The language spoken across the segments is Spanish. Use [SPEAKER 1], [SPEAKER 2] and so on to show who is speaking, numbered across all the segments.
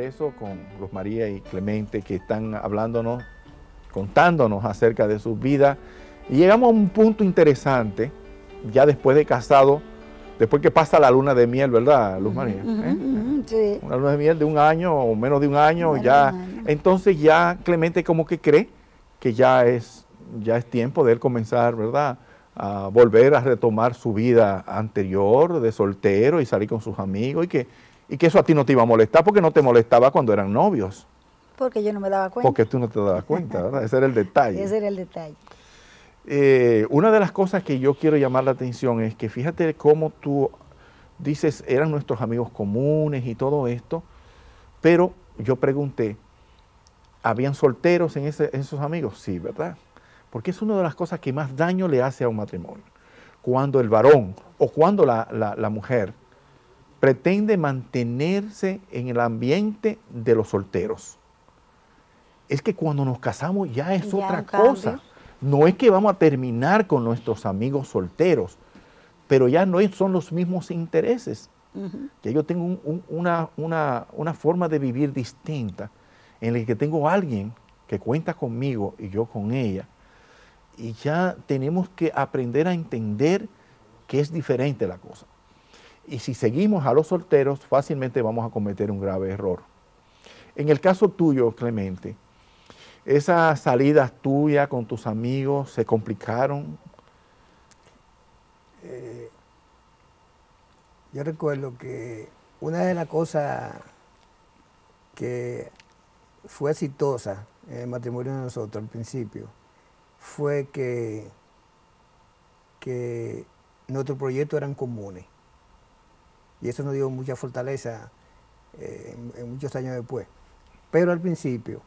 [SPEAKER 1] regreso con Luz María y Clemente, que están hablándonos, contándonos acerca de sus vidas. Y llegamos a un punto interesante, ya después de casado, después que pasa la luna de miel, ¿verdad, Luz María?
[SPEAKER 2] Sí.
[SPEAKER 1] Una luna de miel de un año o menos de un año, ya. Entonces ya Clemente como que cree que ya es tiempo de él comenzar, ¿verdad?, a volver a retomar su vida anterior de soltero y salir con sus amigos, y que eso a ti no te iba a molestar, porque no te molestaba cuando eran novios.
[SPEAKER 2] Porque yo no me daba cuenta.
[SPEAKER 1] Porque tú no te dabas cuenta, ¿verdad? Ese era el detalle.
[SPEAKER 2] Ese era el detalle.
[SPEAKER 1] Una de las cosas que yo quiero llamar la atención es que fíjate cómo tú dices, eran nuestros amigos comunes y todo esto, pero yo pregunté, ¿habían solteros en esos amigos? Sí, ¿verdad? Porque es una de las cosas que más daño le hace a un matrimonio. Cuando el varón o cuando la mujer pretende mantenerse en el ambiente de los solteros. Es que cuando nos casamos ya es otra cosa. No es que vamos a terminar con nuestros amigos solteros, pero ya no son los mismos intereses. Ya yo tengo una forma de vivir distinta, en la que tengo a alguien que cuenta conmigo y yo con ella. Y ya tenemos que aprender a entender que es diferente la cosa. Y si seguimos a los solteros, fácilmente vamos a cometer un grave error. En el caso tuyo, Clemente, ¿esas salidas tuyas con tus amigos se complicaron?
[SPEAKER 3] Yo recuerdo que una de las cosas que fue exitosa en el matrimonio de nosotros al principio fue que nuestros proyectos eran comunes. Y eso nos dio mucha fortaleza en muchos años después. Pero al principio,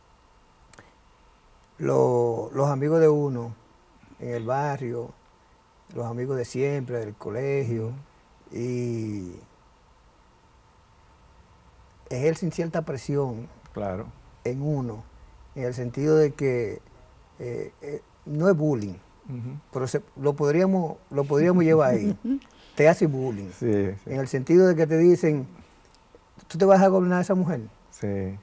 [SPEAKER 3] los amigos de uno en el barrio, los amigos de siempre, del colegio, y ejercen cierta presión en uno, en el sentido de que no es bullying, pero lo podríamos llevar ahí. Te hace bullying, en el sentido de que te dicen, ¿tú te vas a gobernar a esa mujer?
[SPEAKER 1] Sí.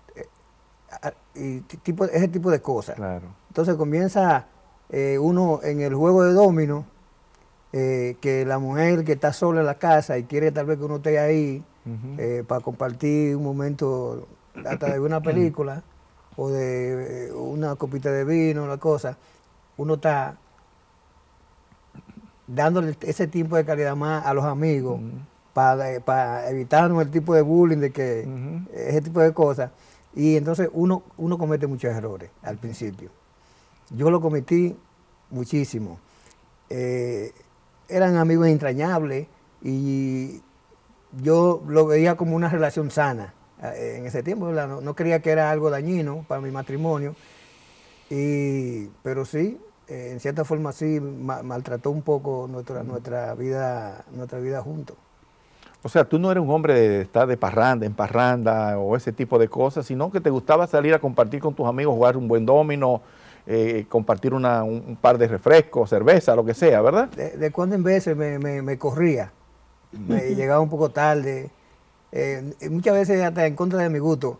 [SPEAKER 3] Y ese tipo de cosas.
[SPEAKER 1] Claro.
[SPEAKER 3] Entonces comienza uno en el juego de dominó, que la mujer que está sola en la casa y quiere tal vez que uno esté ahí para compartir un momento hasta de una película o de una copita de vino, una cosa, uno está dándole ese tipo de calidad más a los amigos para evitarnos el tipo de bullying, de que ese tipo de cosas. Y entonces uno comete muchos errores al principio. Yo lo cometí muchísimo. Eran amigos entrañables y yo lo veía como una relación sana en ese tiempo, ¿verdad? No creía que era algo dañino para mi matrimonio, pero sí, en cierta forma sí maltrató un poco nuestra vida juntos.
[SPEAKER 1] O sea, tú no eres un hombre de estar de parranda, en parranda o ese tipo de cosas, sino que te gustaba salir a compartir con tus amigos, jugar un buen domino, compartir un par de refrescos, cerveza, lo que sea, ¿verdad?
[SPEAKER 3] De cuando en vez me corría, me llegaba un poco tarde, muchas veces hasta en contra de mi gusto.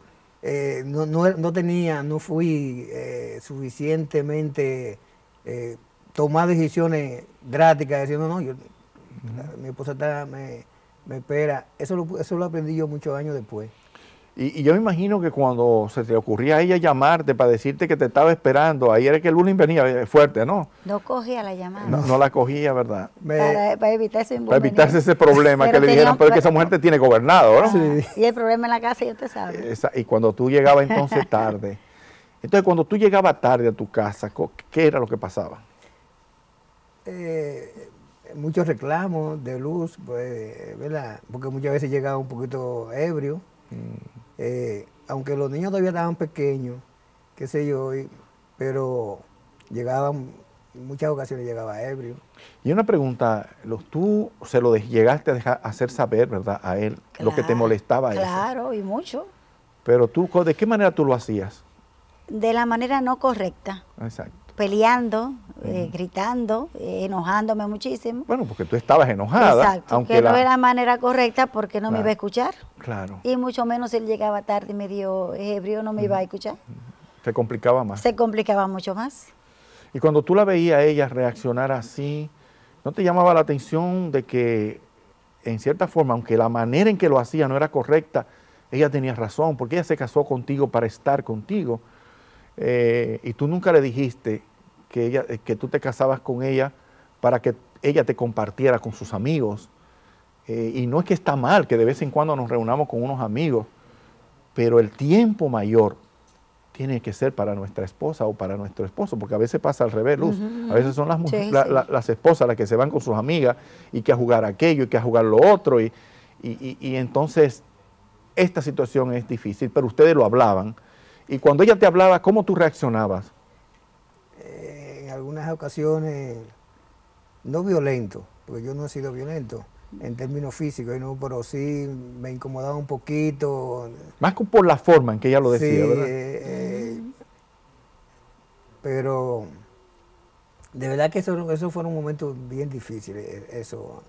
[SPEAKER 3] No fui suficientemente tomar decisiones drásticas, diciendo, no, mi esposa me espera. Eso lo aprendí yo muchos años después.
[SPEAKER 1] Y yo me imagino que cuando se te ocurría a ella llamarte para decirte que te estaba esperando, ahí era que el bullying venía fuerte, ¿no?
[SPEAKER 2] No cogía la llamada.
[SPEAKER 1] No la cogía, ¿verdad?
[SPEAKER 2] Para evitarse
[SPEAKER 1] ese problema, pero que le dijeron, pero es que esa mujer te tiene gobernado, ¿no?
[SPEAKER 2] Sí. Y el problema en la casa, ya usted sabe.
[SPEAKER 1] Y cuando tú llegabas entonces tarde. Entonces, cuando tú llegabas tarde a tu casa, ¿qué era lo que pasaba?
[SPEAKER 3] Muchos reclamos de luz, pues, ¿verdad? Porque muchas veces llegaba un poquito ebrio. Aunque los niños todavía estaban pequeños, qué sé yo, pero llegaban, en muchas ocasiones llegaba ebrio.
[SPEAKER 1] Y una pregunta, tú se lo llegaste a hacer saber, ¿verdad?, a él, lo que te molestaba a eso.
[SPEAKER 2] Claro, y mucho.
[SPEAKER 1] Pero tú, ¿de qué manera tú lo hacías?
[SPEAKER 2] De la manera no correcta.
[SPEAKER 1] Exacto.
[SPEAKER 2] Peleando, gritando, enojándome muchísimo.
[SPEAKER 1] Bueno, porque tú estabas enojada.
[SPEAKER 2] Exacto,
[SPEAKER 1] aunque
[SPEAKER 2] que no era la manera correcta porque no me
[SPEAKER 1] Claro.
[SPEAKER 2] iba a escuchar.
[SPEAKER 1] Claro,
[SPEAKER 2] Y mucho menos si él llegaba tarde y medio ebrio, no me iba a escuchar.
[SPEAKER 1] se complicaba más.
[SPEAKER 2] Se complicaba mucho más.
[SPEAKER 1] Y cuando tú la veías a ella reaccionar así, ¿no te llamaba la atención de que, en cierta forma, aunque la manera en que lo hacía no era correcta, ella tenía razón, porque ella se casó contigo para estar contigo, y tú nunca le dijiste que tú te casabas con ella para que ella te compartiera con sus amigos? Y no es que está mal que de vez en cuando nos reunamos con unos amigos, pero el tiempo mayor tiene que ser para nuestra esposa o para nuestro esposo, porque a veces pasa al revés, Luz. A veces son las,
[SPEAKER 2] Sí,
[SPEAKER 1] las esposas las que se van con sus amigas y que a jugar aquello y que a jugar lo otro. Y entonces esta situación es difícil, pero ustedes lo hablaban. Y cuando ella te hablaba, ¿cómo tú reaccionabas?
[SPEAKER 3] En algunas ocasiones, no violento, porque yo no he sido violento en términos físicos, ¿no? Pero sí me incomodaba un poquito.
[SPEAKER 1] Más que por la forma en que ella lo decía,
[SPEAKER 3] Sí,
[SPEAKER 1] ¿verdad?
[SPEAKER 3] pero de verdad que eso fueron momentos bien difíciles, eso.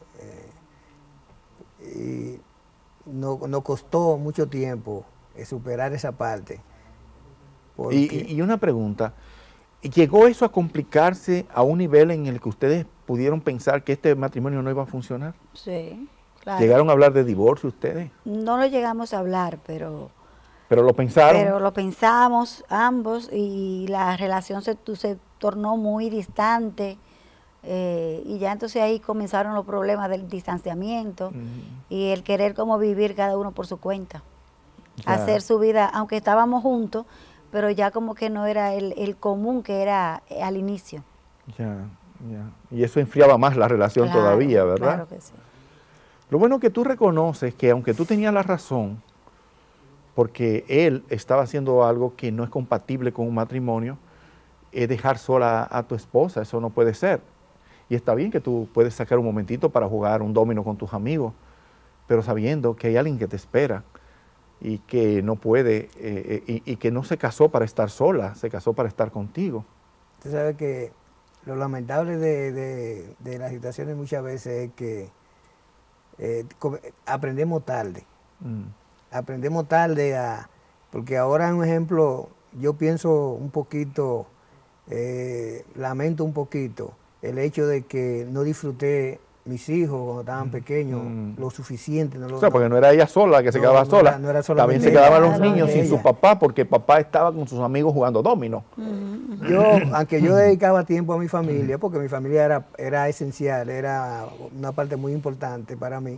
[SPEAKER 3] Y nos costó mucho tiempo superar esa parte.
[SPEAKER 1] Y una pregunta, ¿llegó eso a complicarse a un nivel en el que ustedes pudieron pensar que este matrimonio no iba a funcionar?
[SPEAKER 2] Sí, claro.
[SPEAKER 1] ¿Llegaron a hablar de divorcio ustedes?
[SPEAKER 2] No lo llegamos a hablar, pero
[SPEAKER 1] ¿Pero lo pensaron?
[SPEAKER 2] Pero lo pensamos ambos y la relación se tornó muy distante y ya entonces ahí comenzaron los problemas del distanciamiento y el querer como vivir cada uno por su cuenta.
[SPEAKER 1] Ya.
[SPEAKER 2] Hacer su vida, aunque estábamos juntos, pero ya como que no era el común que era al inicio.
[SPEAKER 1] Ya. Y eso enfriaba más la relación
[SPEAKER 2] Claro,
[SPEAKER 1] todavía, ¿verdad?
[SPEAKER 2] Claro que sí.
[SPEAKER 1] Lo bueno que tú reconoces que aunque tú tenías la razón, porque él estaba haciendo algo que no es compatible con un matrimonio, es dejar sola a tu esposa, eso no puede ser. Y está bien que tú puedes sacar un momentito para jugar un dominó con tus amigos, pero sabiendo que hay alguien que te espera y que no puede, y que no se casó para estar sola, se casó para estar contigo.
[SPEAKER 3] Usted sabe que lo lamentable de las situaciones muchas veces es que aprendemos tarde. Aprendemos tarde porque ahora, un ejemplo, yo pienso un poquito, lamento un poquito el hecho de que no disfruté mis hijos cuando estaban pequeños lo suficiente.
[SPEAKER 1] O sea, porque no era ella sola la que se quedaba sola,
[SPEAKER 3] no era
[SPEAKER 1] también se
[SPEAKER 3] ella,
[SPEAKER 1] quedaban los
[SPEAKER 3] era
[SPEAKER 1] niños sin
[SPEAKER 3] ella.
[SPEAKER 1] su papá, porque papá estaba con sus amigos jugando dominó.
[SPEAKER 3] Aunque yo dedicaba tiempo a mi familia, porque mi familia era esencial, era una parte muy importante para mí,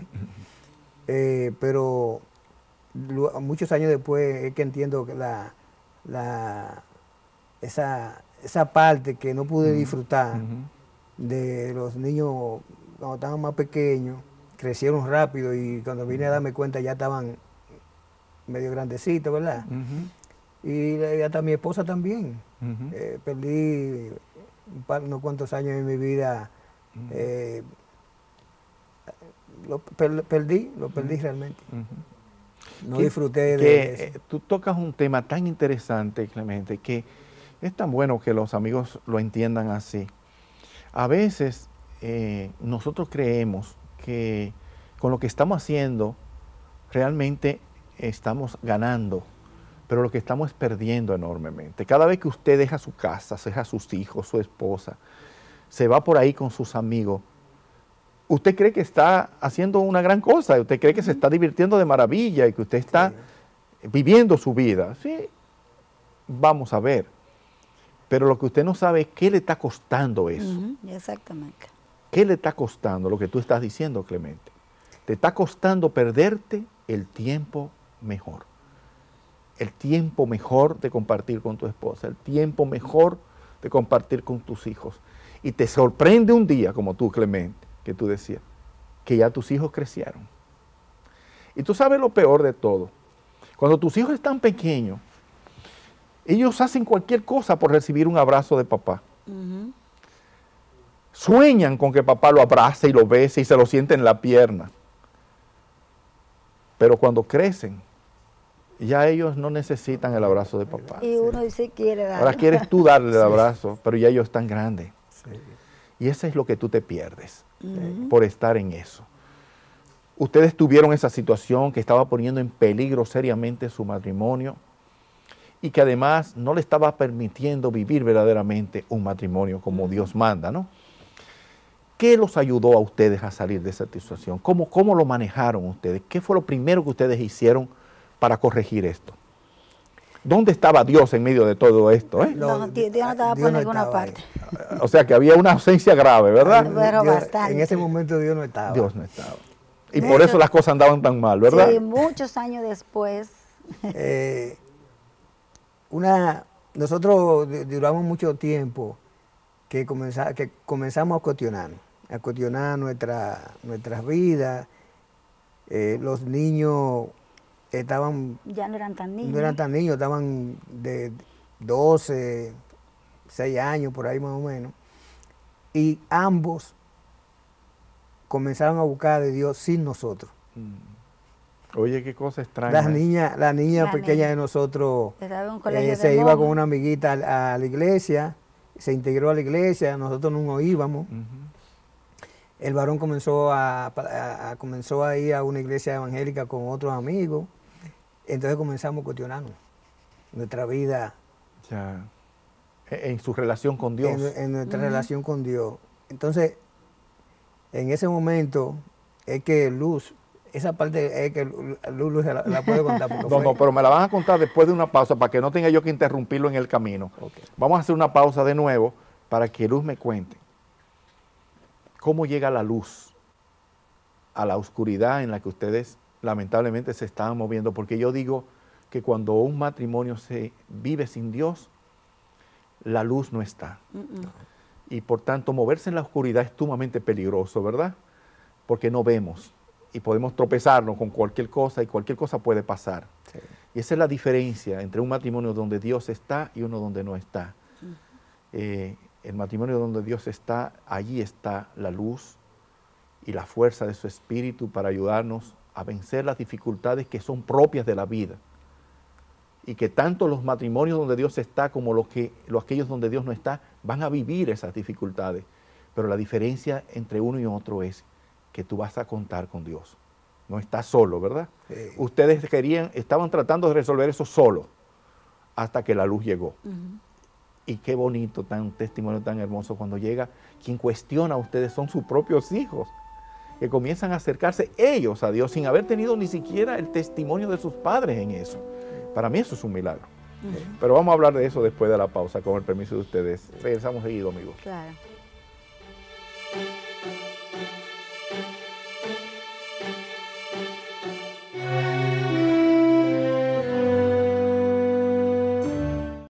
[SPEAKER 3] pero muchos años después es que entiendo que esa parte que no pude disfrutar de los niños cuando estaban más pequeños, crecieron rápido y cuando vine a darme cuenta ya estaban medio grandecitos, ¿verdad? Y hasta mi esposa también. Perdí unos cuantos años en mi vida, lo perdí realmente. No disfruté de eso.
[SPEAKER 1] Tú tocas un tema tan interesante, Clemente, que es tan bueno que los amigos lo entiendan así. A veces nosotros creemos que con lo que estamos haciendo realmente estamos ganando, pero lo que estamos es perdiendo enormemente. Cada vez que usted deja su casa, deja a sus hijos, su esposa, se va por ahí con sus amigos, usted cree que está haciendo una gran cosa, usted cree que se está divirtiendo de maravilla y que usted está viviendo su vida. Sí, vamos a ver. Pero lo que usted no sabe es qué le está costando eso.
[SPEAKER 2] Exactamente.
[SPEAKER 1] ¿Qué le está costando lo que tú estás diciendo, Clemente? Te está costando perderte el tiempo mejor. El tiempo mejor de compartir con tu esposa, el tiempo mejor de compartir con tus hijos. Y te sorprende un día, como tú, Clemente, que tú decías, que ya tus hijos crecieron. Y tú sabes lo peor de todo. Cuando tus hijos están pequeños, ellos hacen cualquier cosa por recibir un abrazo de papá. Sueñan con que papá lo abrace y lo bese y se lo siente en la pierna. Pero cuando crecen, ya ellos no necesitan el abrazo de papá.
[SPEAKER 2] Y uno dice quiere dar.
[SPEAKER 1] Ahora quieres tú darle el abrazo, pero ya ellos están grandes.
[SPEAKER 3] Sí.
[SPEAKER 1] Y eso es lo que tú te pierdes por estar en eso. Ustedes tuvieron esa situación que estaba poniendo en peligro seriamente su matrimonio y que además no le estaba permitiendo vivir verdaderamente un matrimonio como Dios manda, ¿no? ¿Qué los ayudó a ustedes a salir de esa situación? ¿Cómo lo manejaron ustedes? ¿Qué fue lo primero que ustedes hicieron para corregir esto? ¿Dónde estaba Dios en medio de todo esto?
[SPEAKER 2] No, Dios no estaba por ninguna parte.
[SPEAKER 1] O sea que había una ausencia grave, ¿verdad?
[SPEAKER 2] Pero
[SPEAKER 3] Dios,
[SPEAKER 2] bastante.
[SPEAKER 3] en ese momento Dios no estaba.
[SPEAKER 1] Dios no estaba. Y por eso las cosas andaban tan mal, ¿verdad?
[SPEAKER 2] Sí, muchos años después.
[SPEAKER 3] Nosotros duramos mucho tiempo que comenzamos a cuestionar nuestras vidas. Los niños estaban...
[SPEAKER 2] Ya no eran tan niños.
[SPEAKER 3] No eran tan niños, estaban de 12, 6 años, por ahí más o menos. Y ambos comenzaron a buscar de Dios sin nosotros.
[SPEAKER 1] Oye, qué cosa extraña.
[SPEAKER 3] La niña pequeña de nosotros se iba con una amiguita a la iglesia, se integró a la iglesia, nosotros no nos íbamos. El varón comenzó a ir a una iglesia evangélica con otros amigos. Entonces comenzamos a cuestionarnos nuestra vida.
[SPEAKER 1] Ya. En su relación con Dios.
[SPEAKER 3] En nuestra relación con Dios. Entonces, en ese momento es que Luz, esa parte es que Luz la puede contar.
[SPEAKER 1] No, pero me la van a contar después de una pausa para que no tenga yo que interrumpirlo en el camino.
[SPEAKER 3] Okay.
[SPEAKER 1] Vamos a hacer una pausa de nuevo para que Luz me cuente cómo llega la luz a la oscuridad en la que ustedes lamentablemente se estaban moviendo, porque yo digo que cuando un matrimonio se vive sin Dios, la luz no está. Y por tanto, moverse en la oscuridad es sumamente peligroso, ¿verdad? Porque no vemos y podemos tropezarnos con cualquier cosa y cualquier cosa puede pasar.
[SPEAKER 3] Sí.
[SPEAKER 1] Y esa es la diferencia entre un matrimonio donde Dios está y uno donde no está. El matrimonio donde Dios está, allí está la luz y la fuerza de su espíritu para ayudarnos a vencer las dificultades que son propias de la vida. Y que tanto los matrimonios donde Dios está como aquellos donde Dios no está van a vivir esas dificultades. Pero la diferencia entre uno y otro es que tú vas a contar con Dios. No estás solo, ¿verdad?
[SPEAKER 3] Sí.
[SPEAKER 1] Ustedes estaban tratando de resolver eso solo hasta que la luz llegó. Y qué bonito, un testimonio tan hermoso cuando llega quien cuestiona a ustedes son sus propios hijos, que comienzan a acercarse ellos a Dios sin haber tenido ni siquiera el testimonio de sus padres en eso. Para mí eso es un milagro. Pero vamos a hablar de eso después de la pausa, con el permiso de ustedes. Regresamos seguido, amigos.
[SPEAKER 2] Claro.